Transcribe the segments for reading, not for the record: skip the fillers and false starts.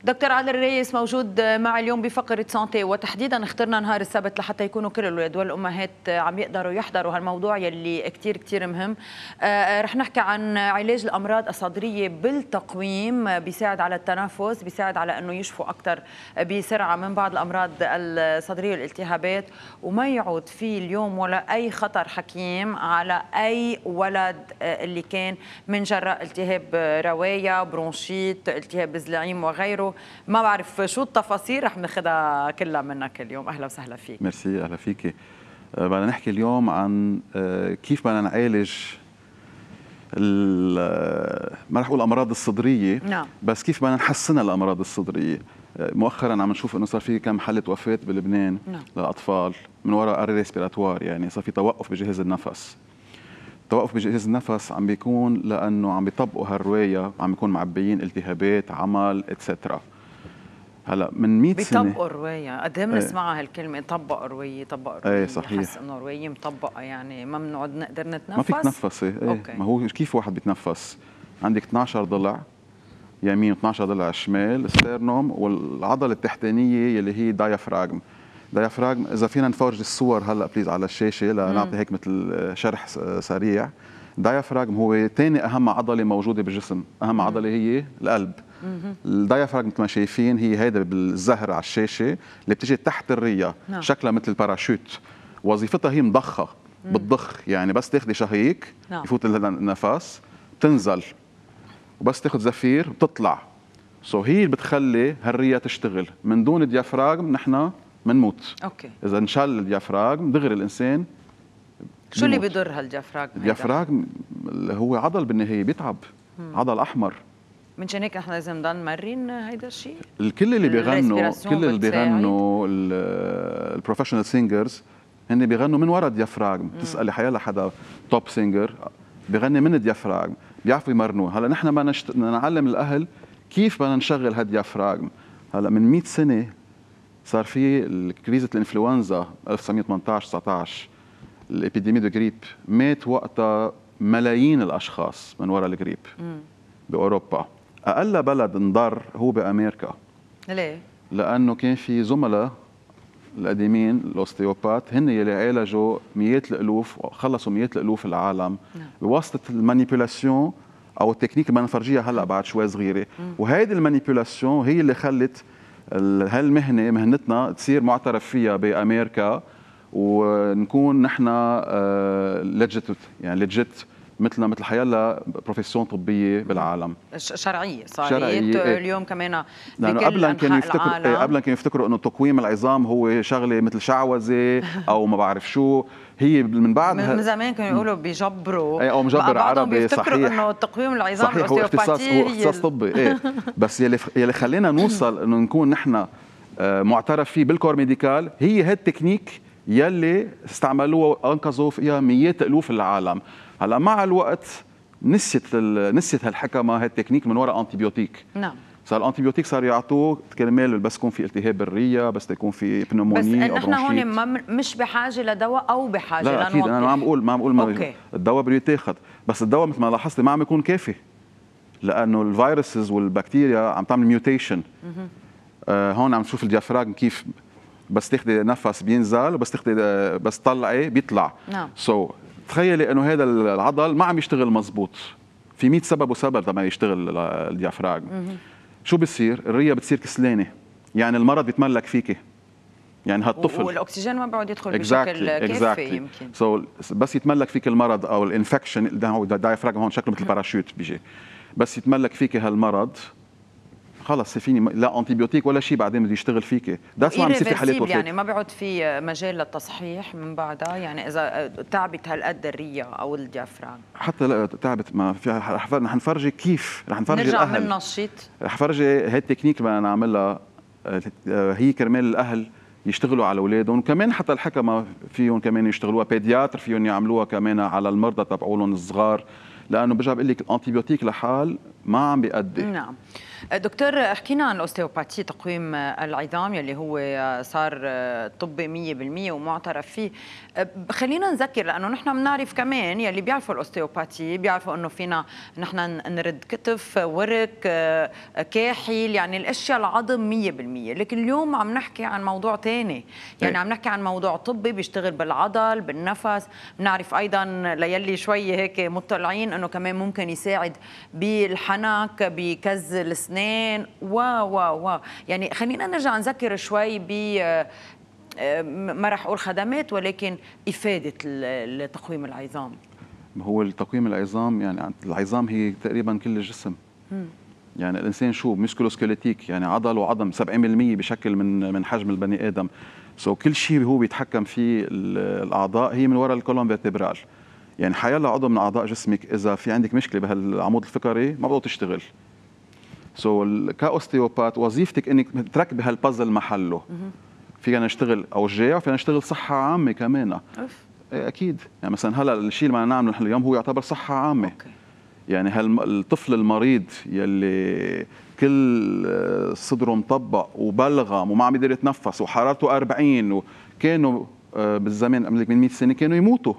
دكتور عادل الريس موجود معي اليوم بفقرة سانتي، وتحديدا اخترنا نهار السبت لحتى يكونوا كل الأولاد والأمهات عم يقدروا يحضروا هالموضوع يلي كتير كتير مهم. رح نحكي عن علاج الأمراض الصدرية بالتقويم، بيساعد على التنفس، بيساعد على أنه يشفوا أكثر بسرعة من بعض الأمراض الصدرية والالتهابات، وما يعود فيه اليوم ولا أي خطر حكيم على أي ولد اللي كان من جراء التهاب رواية، برونشيت، التهاب الزلعيم وغيره. ما بعرف شو التفاصيل، رح ناخذها كلها منك اليوم. اهلا وسهلا فيك. ميرسي، اهلا فيكي. بدنا نحكي اليوم عن كيف بدنا نعالج ما رح اقول الامراض الصدريه، نعم، بس كيف بدنا نحسنها الامراض الصدريه. مؤخرا عم نشوف انه صار في كم حاله وفاه بلبنان، نعم، للاطفال من وراء الريسبيراتوار، يعني صار في توقف بجهاز النفس. التوقف بجهاز النفس عم بيكون لانه عم بيطبقوا هالروايه، عم بيكون معبيين التهابات عمل اتسترا. هلا من 100 سنه بيطبقوا الروايه، قد ايه بنسمعها هالكلمه، طبقوا روايه، طبقوا روايه. ايه صحيح، حس انه روايه مطبقه يعني ما بنقعد نقدر نتنفس، ما فيك تنفسي. ايه ما هو كيف واحد بيتنفس؟ عندك 12 ضلع يمين و12 ضلع شمال، الستيرنوم، والعضله التحتانيه اللي هي دايافراغم. دايافراغم اذا فينا نفرج الصور هلا بليز على الشاشه لنعطي هيك مثل شرح سريع. دايافراغم هو ثاني اهم عضله موجوده بالجسم، اهم عضله هي القلب. الدايافراغم مثل ما شايفين هي هيدا بالزهر على الشاشه اللي بتجي تحت الريه، شكلها مثل الباراشوت. وظيفتها هي مضخه، بتضخ، يعني بس تاخذي شهيق يفوت النفس بتنزل، وبس تاخذ زفير بتطلع. هي اللي بتخلي هالريه تشتغل. من دون الديافراغم نحن بنموت. اذا انشل الديافراغم دغري الانسان. شو اللي بيضر هالديافراغم؟ الديافراغم هو عضل بالنهايه بيتعب، عضل احمر. منشان هيك نحن لازم نضل نمرن هيدا الشيء. كل اللي بيغنوا البروفيشنال سينجرز هن بيغنوا من ورا الديافراغم. بتسالي حيلا حدا توب سينجر بيغني من الديافراغم، بيعرفوا يمرنوه. هلا نحن بدنا نعلم الاهل كيف بدنا نشغل هالديافراغم. هلا من 100 سنه صار في كريزه الانفلونزا 1918 19، الابيديمي دو غريب، مات وقتها ملايين الاشخاص من وراء الغريب باوروبا. اقل بلد انضر هو بامريكا. ليه؟ لانه كان في زملاء القديمين الاوستيوبات هن يلي عالجوا مئات الالوف وخلصوا مئات الالوف العالم بواسطه المانيبيولاسيون او التكنيك اللي بنفرجيها هلا بعد شوي صغيره. وهيدي المانيبيولاسيون هي اللي خلت هالمهنه مهنتنا تصير معترف فيها بامريكا، ونكون نحن ليجيت، يعني ليجيت مثلنا مثل حيلا بروفيسيون طبيه بالعالم، شرعيه صارت اليوم كمان بكل قبلا كانوا يفتكروا قبلا كانوا يفتكروا انه تقويم العظام هو شغله مثل شعوذه او ما بعرف شو. هي من بعد من زمان كانوا يقولوا بيجبروا، او مجبر عربي، صحيح، انه تقويم العظام صحيح، هو اختصاص طبي. ايه بس يلي خلينا نوصل انه نكون نحن معترف فيه بالكور ميديكال هي هالتكنيك يلي استعملوها وانقذوا فيها مئات الوف العالم. هلا مع الوقت نسيت هالحكمه هالتكنيك من وراء انتيبيوتيك. نعم، صار الانتيبيوتيك صار يعطوه كرمال بس يكون في التهاب بالريه، بس يكون في بنوموني او بس نحن هون مش بحاجه لدواء او بحاجه لا اكيد انا ما عم بقول الدواء بده يتاخذ، بس الدواء مثل ما لاحظتي ما عم يكون كافي، لانه الفيروسز والبكتيريا عم تعمل ميوتيشن. هون عم نشوف الديافراغم كيف بس تاخذي نفس بينزل، وبس تاخذي بس طلعي بيطلع. نعم. تخيلي انه هذا العضل ما عم يشتغل مزبوط، في 100 سبب وسبب لما يشتغل الديافراغم. شو بصير؟ الريه بتصير كسلانه، يعني المرض بيتملك فيكي، يعني هالطفل والاكسجين ما بيقعد يدخل بشكل كافي يمكن. بس يتملك فيك المرض او الانفكشن، ده هو الدايفراغم هون شكله مثل باراشوت بيجي، بس يتملك فيك هالمرض خلص فيني لا انتيبيوتيك ولا شيء بعدين بده يشتغل فيك. ده اسمه عم يصير في حالات وفاه، يعني ما بيقعد في مجال للتصحيح من بعدها، يعني اذا تعبت هالقد الريه او الديافراغم حتى لا تعبت ما في. رح نفرجي كيف، رح نفرجي نرجع الاهل، ننشط، رح فرجي هي التكنيك اللي بدنا نعملها هي كرمال الاهل يشتغلوا على اولادهم، وكمان حتى الحكمه فيهم كمان يشتغلوها، بيدياتر فيهم يعملوها كمان على المرضى تبعولهم الصغار، لانه برجع بقول لك الانتيبيوتيك لحال ما عم بيأدي. نعم. دكتور، حكينا عن الاوستيوباتي، تقويم العظام يلي هو صار طبي 100% ومعترف فيه. خلينا نذكر، لانه نحن بنعرف كمان يلي بيعرفوا الاوستيوباتي بيعرفوا انه فينا نحن نرد كتف، ورك، كاحل، يعني الاشياء العظم 100%. لكن اليوم عم نحكي عن موضوع ثاني، يعني عم نحكي عن موضوع طبي بيشتغل بالعضل، بالنفس. بنعرف ايضا ليلي شوي هيك مطلعين انه كمان ممكن يساعد بالحنك، بكز الاسنان، يعني خلينا نرجع نذكر شوي ب ما راح اقول خدمات، ولكن افاده تقويم العظام. هو التقويم العظام، يعني العظام هي تقريبا كل الجسم. يعني الانسان شو مسكولوسكيليتيك، يعني عضل وعظم 70% بشكل من حجم البني ادم. كل شيء هو بيتحكم فيه الاعضاء هي من وراء الكولوم فيرتبرال. يعني حيلا عضو من اعضاء جسمك اذا في عندك مشكله بهالعمود الفقري ما بده تشتغل. كاوستيوبات وظيفتك انك تركبي هالبازل محله. فينا نشتغل اوجاع، فينا نشتغل صحه عامه كمان. اكيد، يعني مثلا هلا الشيء اللي بدنا نعمله نحن اليوم هو يعتبر صحه عامه. أوكي. يعني الطفل المريض يلي كل صدره مطبق وبلغم وما عم يقدر يتنفس وحرارته 40، وكانوا بالزمان قبل من 100 سنه كانوا يموتوا.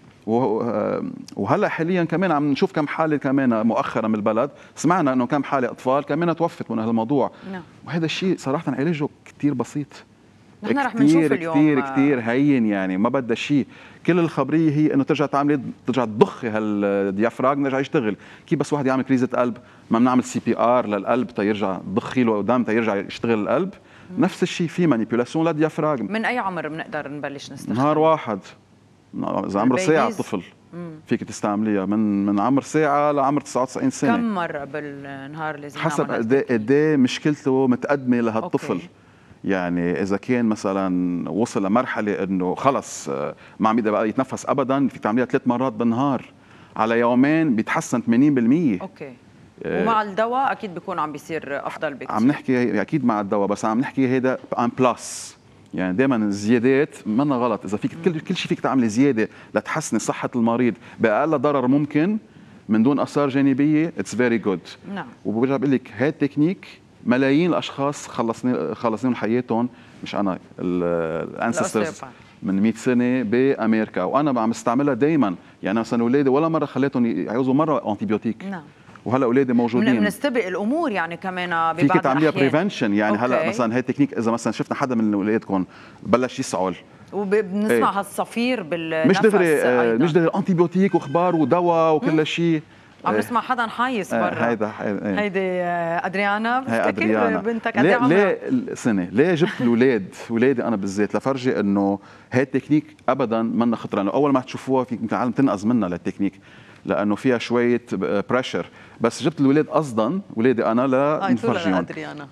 وهلا حاليا كمان عم نشوف كم حاله كمان مؤخرا من البلد، سمعنا انه كم حاله اطفال كمان توفت من هالموضوع. نعم. وهذا الشيء صراحه علاجه كثير بسيط، نحن رح نشوف اليوم كثير هين، يعني ما بدها شيء. كل الخبريه هي انه ترجع تضخي هالديافراغم يرجع يشتغل. كيف بس واحد يعمل كريزه قلب ما بنعمل CPR للقلب تيرجع تضخي له دم تيرجع يشتغل القلب. نفس الشيء في مانيبيولاسيون للديافراغم. من اي عمر بنقدر نبلش نستخدم؟ نهار واحد، اذا عمره ساعه طفل فيك تستعمليها من عمر ساعه لعمر 99 سنه. كم مره بالنهار لازم حسب قد ايه مشكلته متقدمه لهالطفل. أوكي. يعني اذا كان مثلا وصل لمرحله انه خلص ما عم يقدر بقى يتنفس ابدا، فيك تعمليها 3 مرات بالنهار على يومين بيتحسن 80%. اوكي. ومع الدواء اكيد بيكون عم بيصير افضل بكثير. عم نحكي اكيد مع الدواء، بس عم نحكي هيدا ان بلس. يعني دائما الزيادات منا غلط. اذا فيك كل شيء فيك تعملي زياده لتحسني صحه المريض باقل ضرر ممكن من دون اثار جانبيه، اتس فيري جود. نعم. وبرجع بقول لك هاي التكنيك ملايين الاشخاص خلصني حياتهم، مش انا، الانسسترز من 100 سنه بامريكا، وانا عم استعملها دائما. يعني مثلا اولادي ولا مره خليتهم يعوزوا مره انتيبيوتيك. نعم. وهلا اولادي موجودين. بنستبق الامور يعني كمان ببعض فيك تعمليها بريفنشن. يعني أوكي. هلا مثلا هي تكنيك، اذا مثلا شفنا حدا من اولادكم بلش يسعل وبنسمع هالصفير بالنفس، مش دغري انتيبيوتيك وخبار ودواء وكل شيء. عم نسمع حدا حايس برا. هيدي ادريانا، بفتكر بنتك قد ايه عمرها؟ ليه جبت الاولاد ولادي انا بالذات لفرجي انه هي التكنيك ابدا منا خطره. لانه اول ما تشوفوها فيك العالم تنقذ منها للتكنيك، لانه فيها شويه بريشر. بس جبت الولاد قصدا، ولادي انا لنفرجيهم. ادريانا.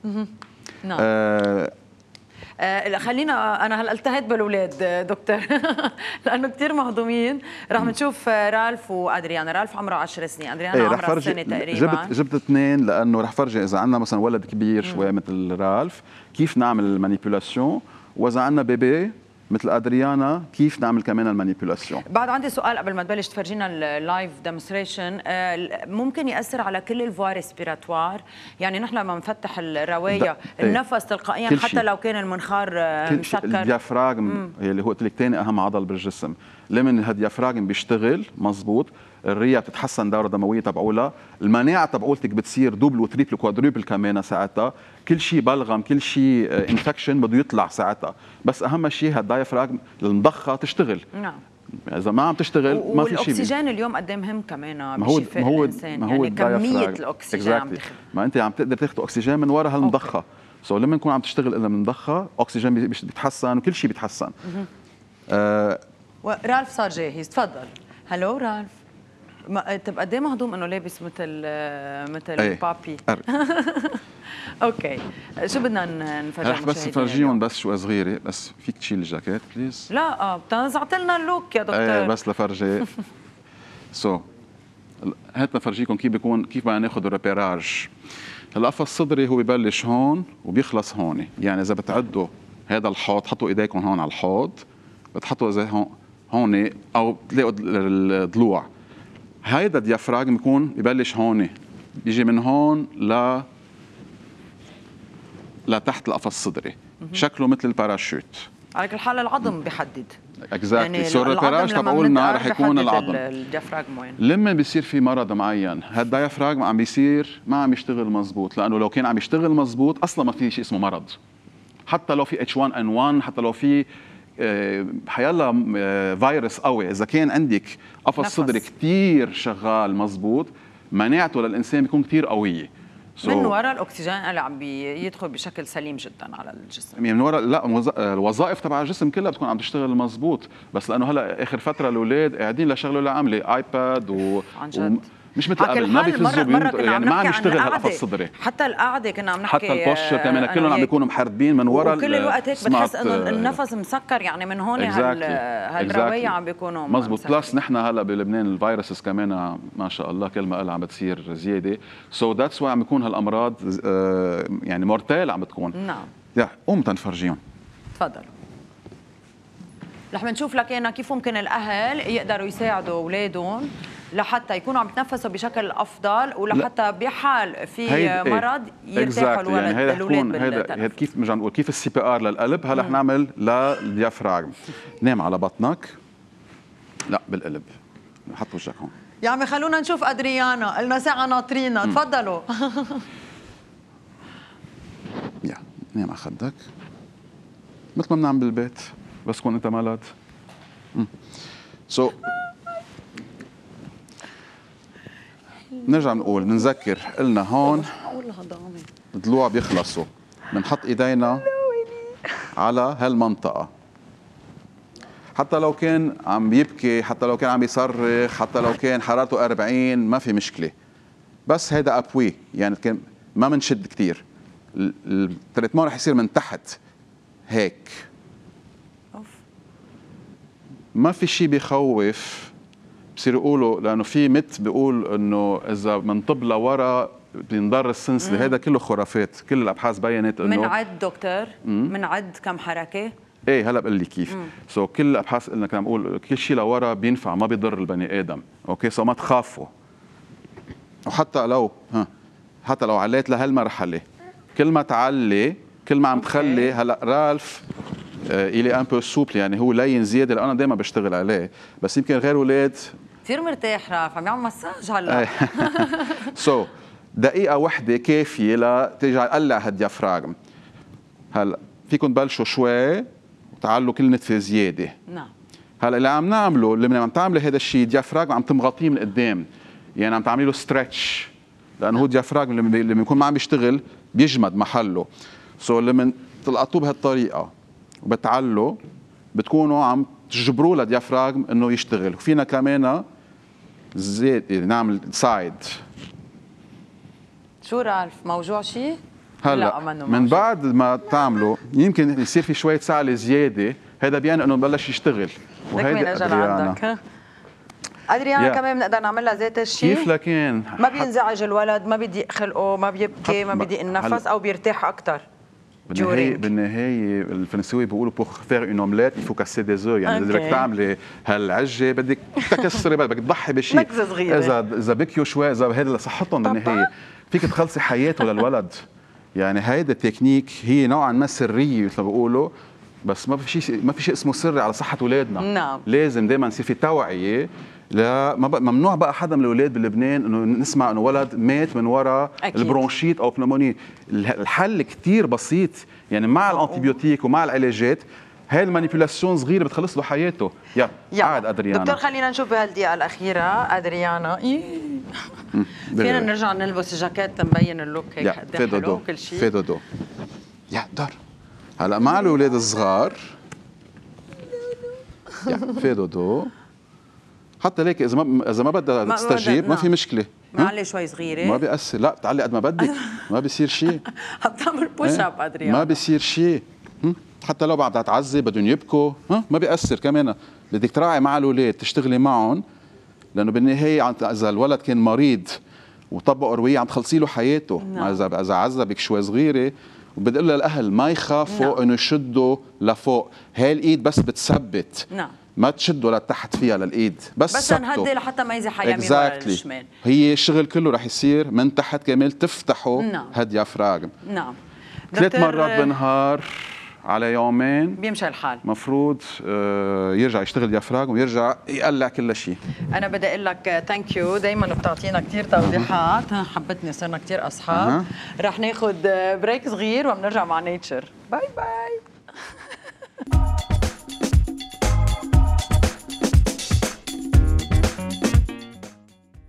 نعم. خلينا، انا هلا التهيت بالاولاد دكتور لانه كثير مهضومين. رح نشوف رالف وادريانا. رالف عمره 10 سنين، ادريانا عمرها سنه تقريبا. جبت اثنين لانه رح فرجي اذا عندنا مثلا ولد كبير شوي مثل رالف كيف نعمل المانيبيولاسيون، واذا عندنا بيبي مثل ادريانا كيف نعمل كمان المانيبيولاسيون. بعد عندي سؤال قبل ما تبلش تفرجينا اللايف ديمونستريشن. ممكن ياثر على كل الفوا ريسبيراتوار؟ يعني نحن لما نفتح الروايه النفس تلقائيا حتى لو كان المنخار مسكر. الديافراغم اللي هو قلت لك ثاني اهم عضل بالجسم، لمن الديافراغم بيشتغل مزبوط الرئه بتتحسن، الدوره الدمويه تبعولها، المناعه تبعولتك بتصير دوبل وتريبل وكوادروبل كمان ساعتها. كل شيء بلغم، كل شيء انفكشن بده يطلع ساعتها. بس اهم شيء هالدايفراغم المضخه تشتغل. نعم. اذا ما عم تشتغل ما في شيء. والاكسجين اليوم قد ايه مهم كمان بشفاء الانسان، يعني كميه الاكسجين عم تاخذ. ما انت عم تقدر تاخذ اكسجين من وراء هالمضخه. لما نكون عم تشتغل الا من المضخه اكسجين بيتحسن وكل شيء بيتحسن. رالف صار جاهز، تفضل. هلو رالف. طب قد ايه مهضوم انه لابس مثل بابي. اوكي، شو بدنا نفرجي؟ رح بس نفرجيهم بس شوي صغيره. بس فيك تشيل الجاكيت بليز؟ لا بتنزعت لنا اللوك يا دكتور. بس لفرجي. هات نفرجيكم كيف بدنا ناخذ الريبيراج. القفص الصدري هو ببلش هون وبيخلص هون. يعني اذا بتعدوا هذا الحوض، حطوا ايديكم هون على الحوض، بتحطوا زي هون او بتلاقوا الضلوع. هيدا الديافراغم بيكون ببلش هون بيجي من هون لتحت القفص الصدري، شكله مثل الباراشوت. على كل حال العظم بيحدد اكزاكتلي. سو الريبيراج تبعولنا رح يكون العظم. الديافراغم وين؟ لما بيصير في مرض معين هالديافراغم عم بيصير ما عم يشتغل مزبوط، لانه لو كان عم يشتغل مزبوط اصلا ما في شيء اسمه مرض. حتى لو في H1N1، حتى لو في حيلا فيروس قوي، اذا كان عندك قفص صدري كثير شغال مزبوط مناعته للانسان بيكون كثير قويه. من وراء الاكسجين اللي عم بيدخل بشكل سليم جدا على الجسم. من وراء لا الوظائف تبع الجسم كلها بتكون عم تشتغل مزبوط، بس لانه هلا اخر فتره الاولاد قاعدين لشغله لعمله ايباد عن جد. مش مثل قبل ما بيفزوا يعني ما عم يشتغل هالقفص الصدري. حتى القعده كنا عم نحكي، حتى البوستشر كمان كلهم عم بيكونوا محربين من وراء، وكل الوقت هيك بتحس انه النفس مسكر، يعني من هون هالروايه عم بيكونوا مزبوط. بلس نحن هلا بلبنان الفيروسز كمان ما شاء الله كل ما قل عم بتصير زياده، سو ذاتس واي عم بيكون هالامراض يعني مورتال عم بتكون. نعم. يا قوم تنفرجيهم. تفضل. رح نشوف لك كيف ممكن الاهل يقدروا يساعدوا اولادهم لحتى يكونوا عم يتنفسوا بشكل افضل، ولحتى بحال في مرض يرتاحوا الولد يعني الاولاد هيدا كيف مش عم نقول كيف السي بي ار للقلب. هلا رح نعمل للديافراغم. نام على بطنك، لا بالقلب، حط وجهك هون. يا عمي خلونا نشوف ادريانا، قلنا ساعه ناطرينا. تفضلوا. يا نام على خدك مثل ما بنعمل بالبيت، بس كون انت مالد. سو نرجع نقول نذكر، قلنا هون الضلوع بيخلصوا، بنحط ايدينا على هالمنطقه، حتى لو كان عم بيبكي، حتى لو كان عم يصرخ، حتى لو كان حرارته 40 ما في مشكله، بس هيدا ابوي يعني كان ما بنشد كثير. التريتمون رح يصير من تحت هيك. ما في شيء بيخوف، بصيروا يقولوا لانه في مت بيقول انه اذا بنطب لورا بينضر السنسله، هذا كله خرافات. كل الابحاث بينت انه منعد دكتور منعد كم حركه. ايه هلا بقول لي كيف. سو كل الابحاث قلنا كنا نقول كل شيء لورا بينفع، ما بيضر البني ادم. اوكي سو ما تخافوا. وحتى لو حتى لو عليت لهالمرحله، كل ما تعلي كل ما عم تخلي. هلا رالف إلي ان بو سوبل، يعني هو لين زياده، لأ انا دائما بشتغل عليه، بس يمكن غير اولاد كثير مرتاح. رالف عم يعمل مساج هلا. سو دقيقه وحده كافيه لتيجي اقلع هالديافراغم. هلا فيكم تبلشوا شوي وتعلوا كل نتفه زياده. نعم. هلا اللي عم نعمله، اللي عم تعملي هذا الشيء الديافراغم عم تمغطيه من قدام، يعني عم تعملي له ستريتش، لانه هو الديافراغم لما يكون ما عم يشتغل بيجمد محله. سو لما تلقطوه بهالطريقه وبتعلوا بتكونوا عم تجبروا للديافراغم انه يشتغل. وفينا كمان زيت نعمل سايد. شو رالف موجوع شيء؟ هلا من بعد ما تعملوا يمكن يصير في شويه سعله زياده، هذا بيعني انه بلش يشتغل. وهيدي ادريانا. ادريانا كمان بنقدر نعمل لها ذات الشيء. كيف لكن ما بينزعج الولد، ما بيضيق خلقه، ما بيبكي، ما بيضيق النفس، او بيرتاح اكثر. بالنهايه الفرنساوي بيقولوا بوغ فير اون اومليت il faut casser des œufs، يعني اذا بدك تعملي هالعجه بدك تكسري، بدك تضحي بشيء. نكزه صغيره. اذا بكيوا شوي، اذا هذا لصحتهم بالنهايه فيك تخلصي حياته للولد. يعني هيدا التكنيك هي نوعا ما سريه مثل ما بيقولوا، بس ما في شيء اسمه سري على صحه اولادنا. نعم. لازم دائما يصير في توعيه. لا ممنوع بقى حدا من الاولاد بلبنان انه نسمع انه ولد مات من وراء البرونشيت او بنموني. الحل كثير بسيط، يعني مع الانتيبيوتيك ومع العلاجات هاي المانيبيولاسيون صغيره بتخلص له حياته. قاعد ادريانا. دكتور خلينا نشوف بهالدقيقه الاخيره ادريانا. فينا نرجع نلبس جاكيت نبين اللوك هيك قد ايه حلو كل شيء. في دودو يا دار. هلا مع الاولاد الصغار في دودو، حتى ليك اذا ما بدها تستجيب ما في مشكله. معلي شوي صغيره ما بيأثر، لا تعلي قد ما بدك ما بيصير شيء. عم تعمل بوش اب ادريانا، ما بيصير شيء. حتى لو بدها تعذب بدهم يبكوا ما بيأثر. كمان بدك تراعي مع الاولاد، تشتغلي معهم، لانه بالنهايه اذا الولد كان مريض وطبقوا رويه عم تخلصي له حياته. اذا عذبك شوي صغيره، وبدي اقول للاهل ما يخافوا انه يشدوا لفوق، هاي الايد بس بتثبت. نعم. ما تشد ولا تحت فيها للايد، بس نهدي لحتى ما يزح يمين ولا الشمال. هي الشغل كله رح يصير من تحت كمان تفتحه. نعم. هالديافراغم. نعم. 3 مرات بالنهار على يومين بيمشي الحال. مفروض يرجع يشتغل ديافراغم ويرجع يقلع كل شيء. انا بدي اقول لك ثانك يو، دائما بتعطينا كثير توضيحات، حبتني صرنا كثير اصحاب. رح ناخذ بريك صغير وبنرجع مع نيتشر. باي باي.